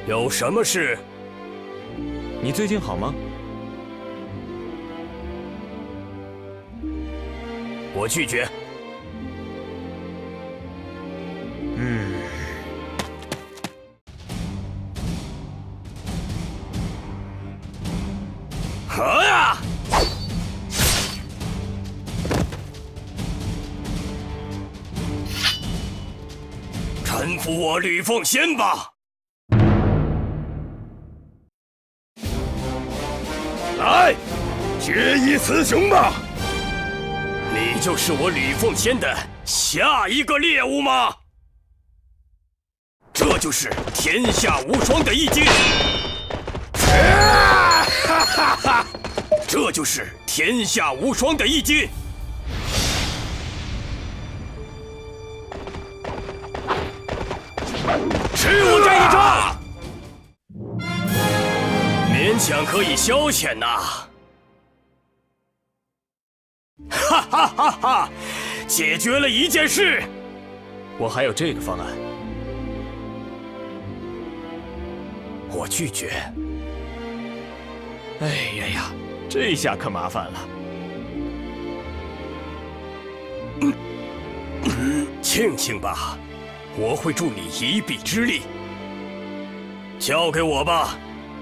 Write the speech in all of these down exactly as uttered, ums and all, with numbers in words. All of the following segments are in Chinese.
有什么事？ 你最近好吗？ 我拒绝。 嗯。 和呀！臣服我吕奉先吧！来，决一雌雄吧！你就是我吕奉先的下一个猎物吗？这就是天下无双的一击！啊！哈哈哈！这就是天下无双的一击！吃我这一招！勉强可以消遣呐！哈哈哈哈！解决了一件事。 我还有这个方案。 我拒绝。 哎呀呀，这下可麻烦了。 嗯嗯，庆幸吧，我会助你一臂之力。交给我吧。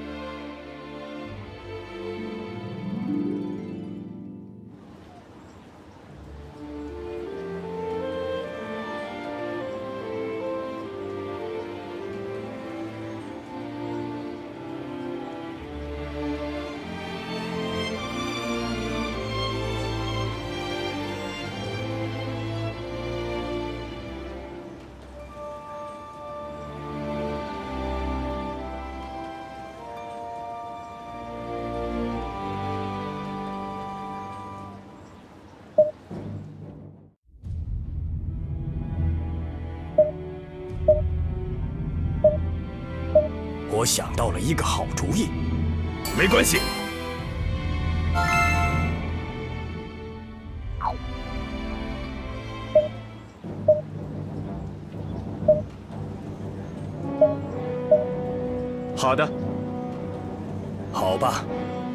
我想到了一个好主意。没关系。 好的。 好吧。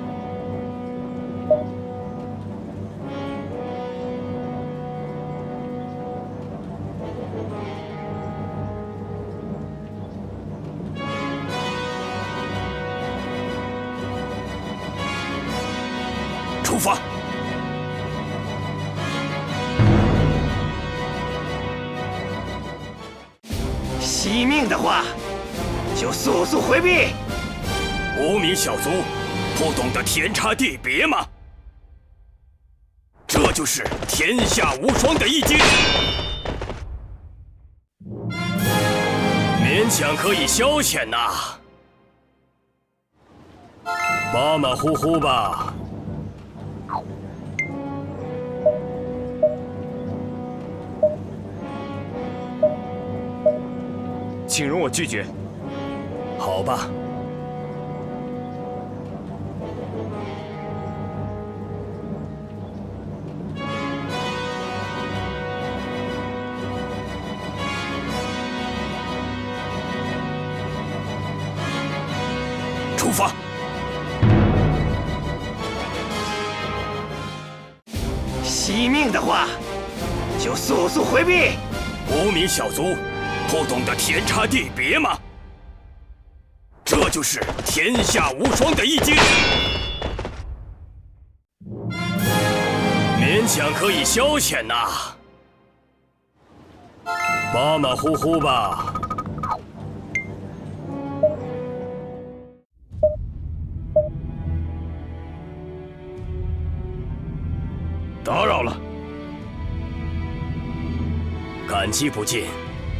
出发！ 惜命的话，就速速回避。 无名小卒，不懂得天差地别吗？这就是天下无双的一击，勉强可以消遣呐。马马虎虎吧。 请容我拒绝。 好吧。出发！ 惜命的话，就速速回避。 无名小卒，不懂得天差地别吗？这就是天下无双的一击，勉强可以消遣呐。马马虎虎吧。打扰了，感激不尽。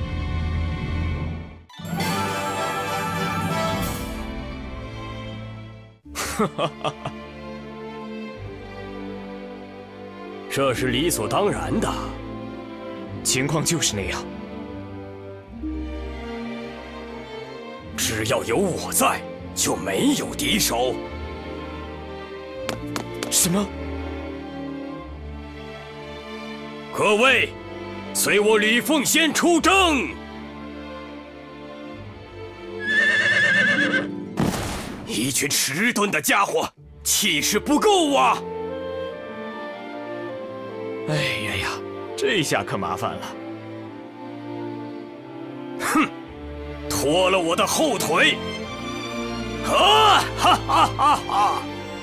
哈哈哈哈，这是理所当然的， 情况就是那样。 只要有我在，就没有敌手。 什么？ 各位，随我吕奉先出征！ 一群迟钝的家伙，气势不够啊！ 哎呀呀，这下可麻烦了。 哼，拖了我的后腿！啊哈哈哈哈！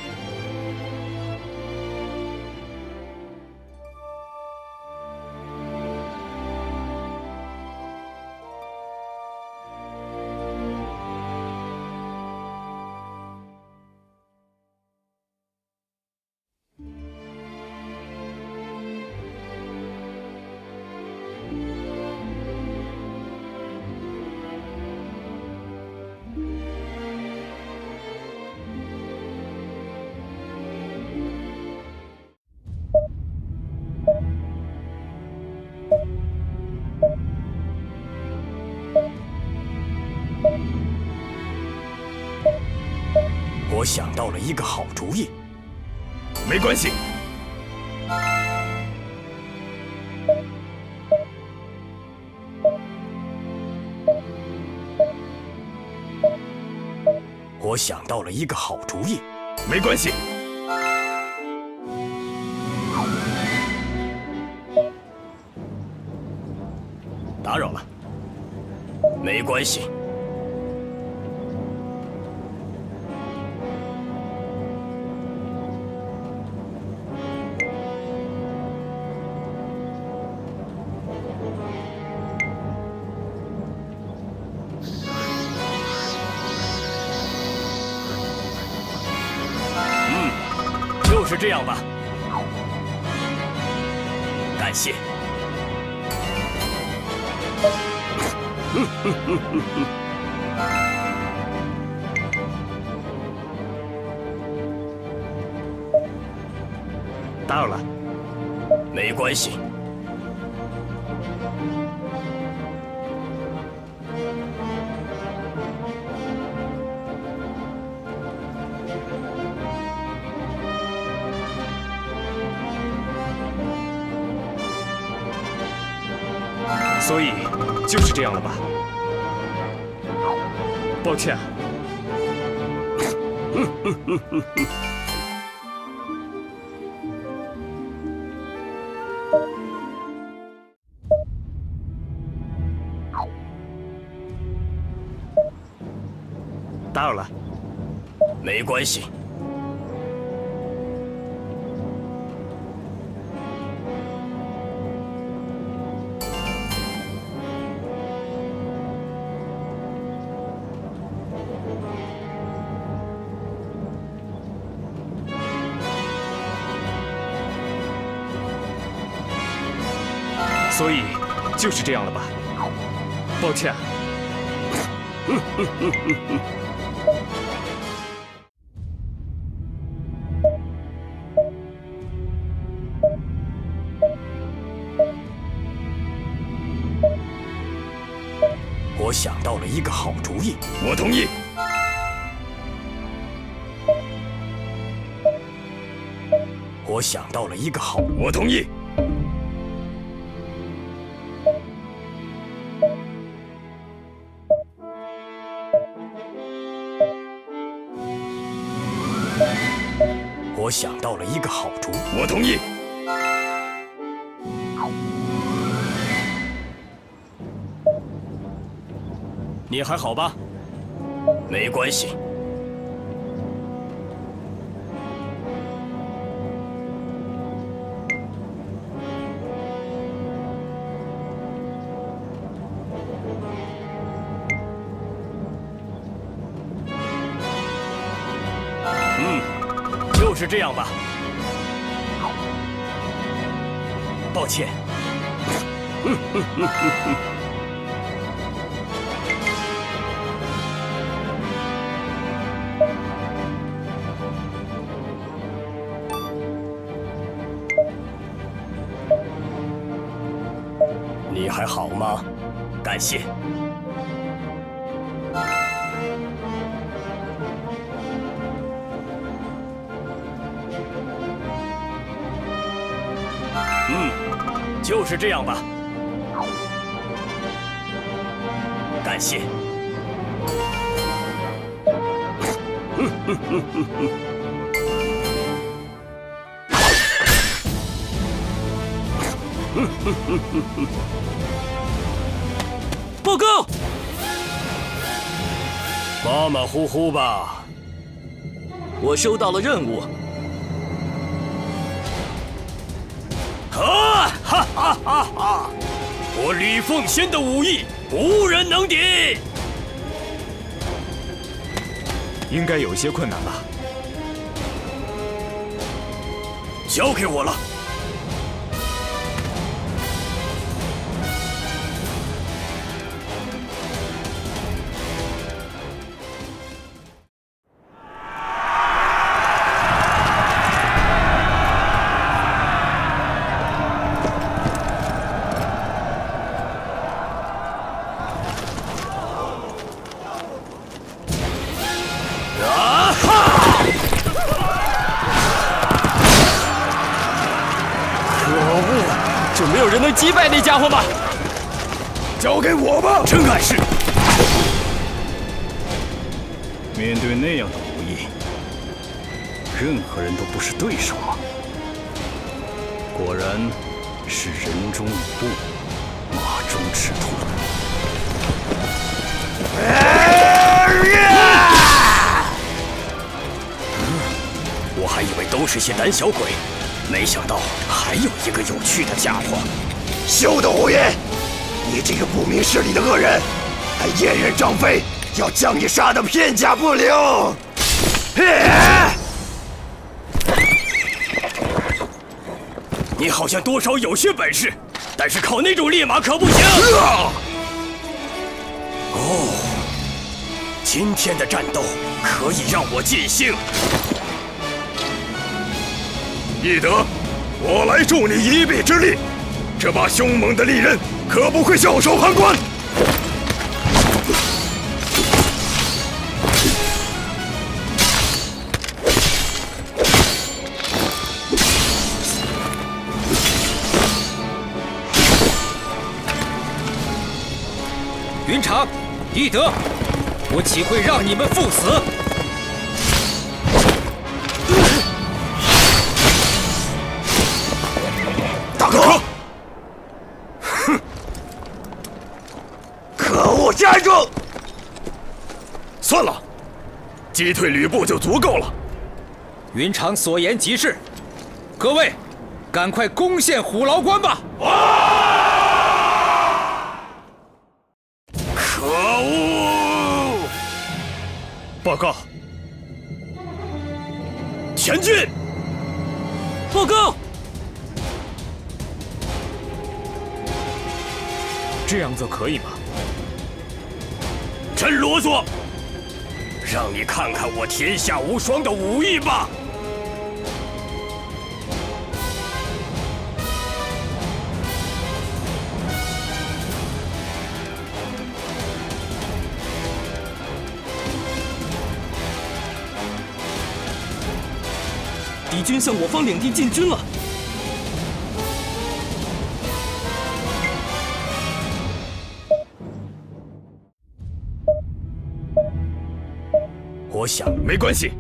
我想到了一个好主意。 没关系。 我想到了一个好主意。 没关系。 打扰了。没关系。就是这样吧，感谢。 打扰了。 没关系。 所以就是这样了吧？抱歉。打扰了。 没关系。 所以就是这样了吧？抱歉。 我想到了一个好主意。 我同意。 我想到了一个好， 我同意。 我想到了一个好主意。 我同意。 你还好吧？没关系。嗯，就是这样吧。抱歉。你还好吗？感谢。嗯，就是这样吧。感谢。嗯报告！马马虎虎吧。 我收到了任务。 啊！哈哈哈哈！我李凤仙的武艺无人能敌。 应该有些困难吧？ 交给我了。 能击败那家伙吗？ 交给我吧， 真碍事。 面对那样的武艺，任何人都不是对手吗？果然是人中吕布，马中赤兔。 我还以为都是些胆小鬼，没想到还有一个有趣的家伙。 休得胡言！你这个不明事理的恶人，还燕人张飞要将你杀得片甲不留！ 你好像多少有些本事，但是靠那种烈马可不行。哦，今天的战斗可以让我尽兴。 翼德，我来助你一臂之力。这把凶猛的利刃可不会袖手旁观。 云长，翼德，我岂会让你们赴死？ 大哥！哼！可恶，站住！算了，击退吕布就足够了。 云长所言极是，各位，赶快攻陷虎牢关吧！ 可恶！ 报告， 前进！报告！ 这样做可以吗？ 真啰嗦！让你看看我天下无双的武艺吧！ 敌军向我方领地进军了。 我想， 没关系。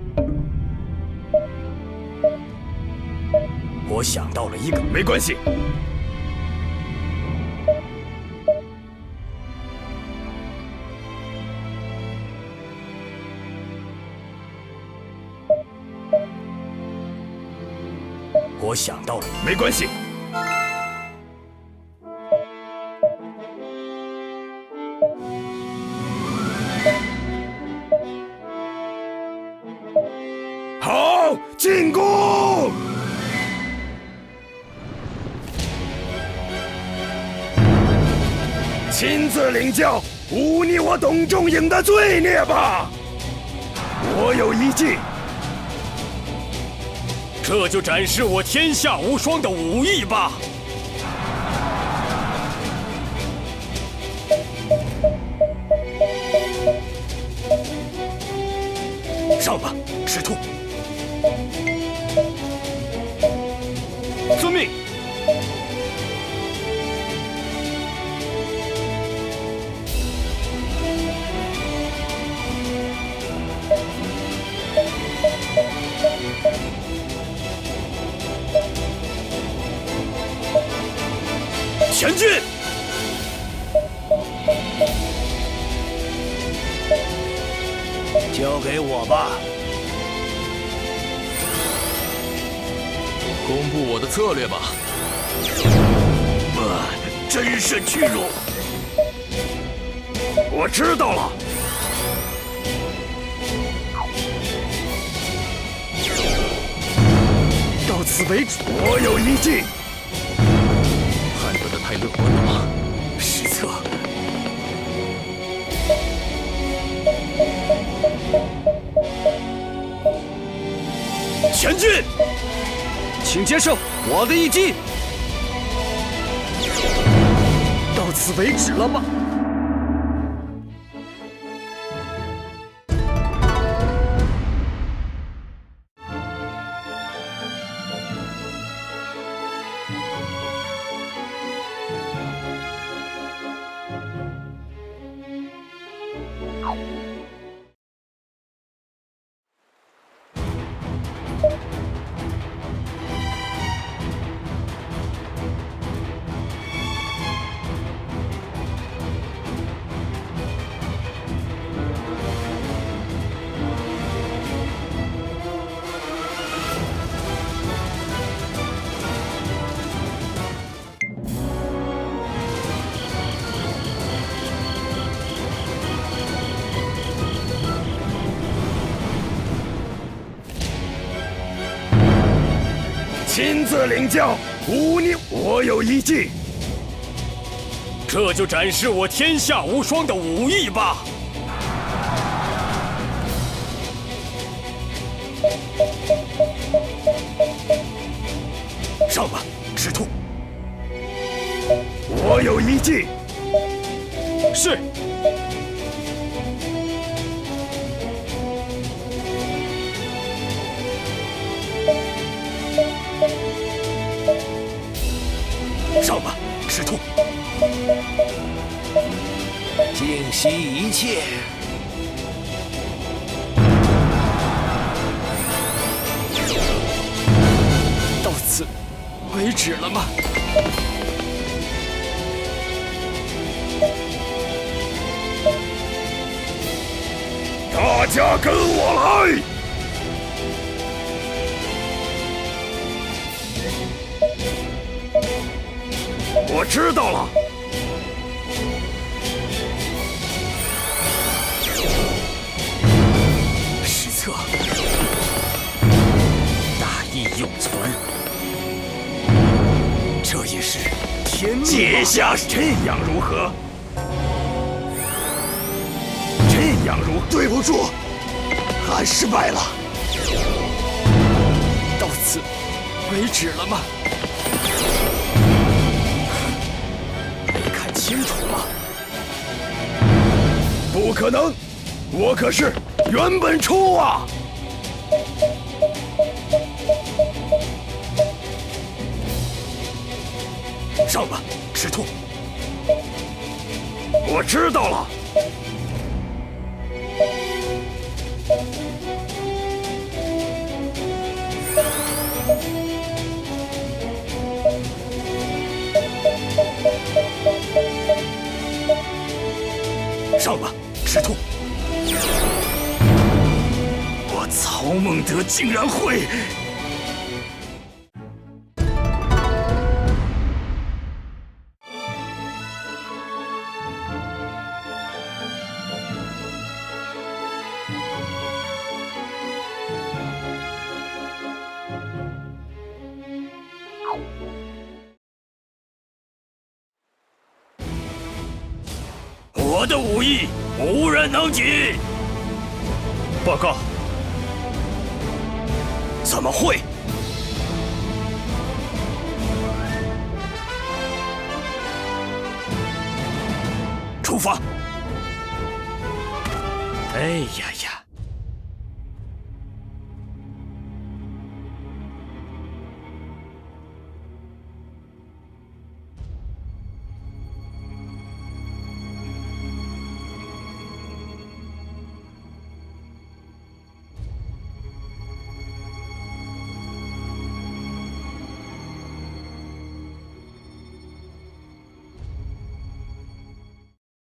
我想到了一个， 没关系。 我想到了， 没关系。好，进攻！亲自领教忤逆我董仲颖的罪孽吧！我有一计。 这就展示我天下无双的武艺吧！上吧，赤兔！遵命！ 前进！交给我吧。 公布我的策略吧。 啊，真是屈辱！我知道了。到此为止。我有一计。 判断的太乐观了吗？ 失策。前进！ 请接受我的一击。 到此为止了吗？亲自领教忤逆，我有一计。这就展示我天下无双的武艺吧！上吧，赤兔！我有一计。是。上吧，赤兔！ 尽息一切。 到此为止了吗？大家跟我来！我知道了。失策，大义永存。这也是天命。接下这样如何？这样如何？对不住，俺失败了。到此为止了吗？清楚了，不可能！我可是袁本初啊！上吧，赤兔！我知道了。上吧，赤兔！我曹孟德竟然会……我的武艺无人能及。 报告。 怎么会？出发！哎呀呀！